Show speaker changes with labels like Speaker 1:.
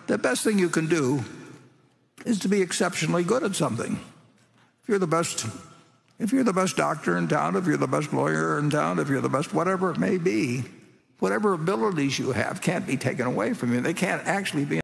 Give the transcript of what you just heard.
Speaker 1: the best thing you can do is to be exceptionally good at something. If you're the best doctor in town, if you're the best lawyer in town, if you're the best whatever it may be, whatever abilities you have can't be taken away from you. They can't actually be